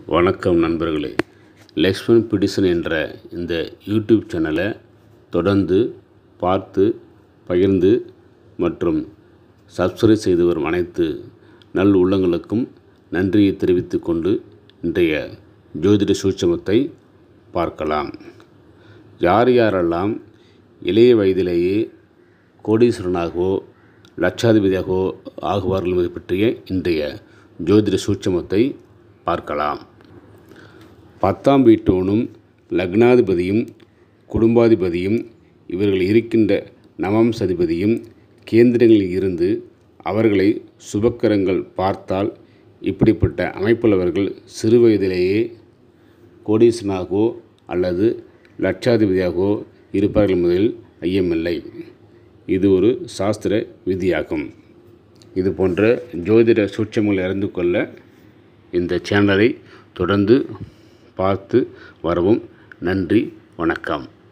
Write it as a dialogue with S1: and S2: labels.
S1: வணக்கம் நண்பர்களே. லக்ஷ்மன் பிடிசன் என்ற இந்த யூடியூப் சேனலை தொடர்ந்து பார்த்து பகிர்ந்து மற்றும் சப்ஸ்கிரைப் செய்து வரும் அனைத்து நல் உள்ளங்களுக்கும் நன்றியை தெரிவித்து கொண்டு இன்றைய ஜோதிட சூட்சமத்தை பார்க்கலாம். யாரெல்லாம் இளைய வயதிலேயே கோடீஸ்வரனாகவோ லட்சாதிபதியாகவோ ஆகுவார்கள் என்பதை பற்றிய இன்றைய ஜோதிட சூட்சமத்தை பார்க்கலாம். 10ஆம் வீட்டோனும் லக்னாதிபதியும் குடும்பாதிபதியும் இவர்கள் இருக்கின்ற நவம்சதிபதியும் கேந்திரங்களில் இருந்து அவர்களை சுபக்கரங்கள் பார்த்தால் இப்படிப்பட்ட அமைப்புள்ளவர்கள் சிறு வயதிலேயே கோடீஸ்வரனாகவோ அல்லது லட்சாதிபதியாகவோ இருப்பார்கள் என்பதில் ஐயமில்லை. இது ஒரு சாஸ்திர விதியாகும். இது போன்ற ஜோதிட சூட்சமங்களை அறிந்து கொள்ள இந்த சேனலை தொடர்ந்து பார்த்து வரவும். நன்றி, வணக்கம்.